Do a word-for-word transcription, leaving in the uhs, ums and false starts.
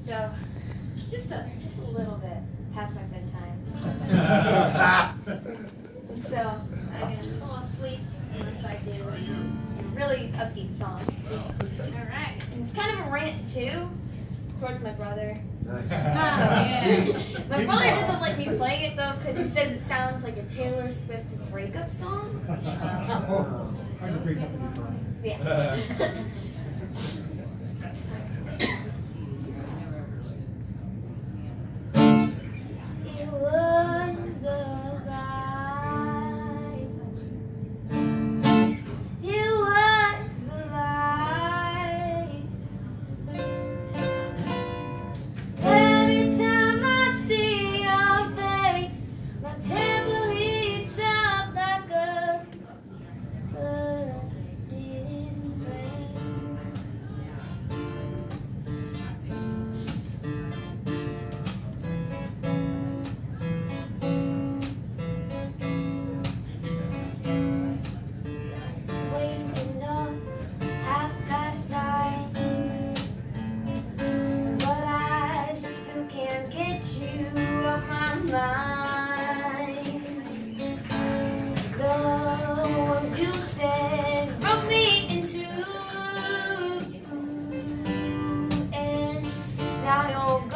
So, it's just a just a little bit past my bedtime. And so I'm gonna fall asleep unless I do a really upbeat song. All right. And it's kind of a rant too, towards my brother. Nice. So, yeah. My brother doesn't like me playing it though because he says it sounds like a Taylor Swift breakup song. Yeah. It was a lie. It was a lie. Every time I see your face, my temple heats up like a burning flame. Waking up half past nine, but I still can't get you off my mind. The words you said broke me in two, and now you're gone.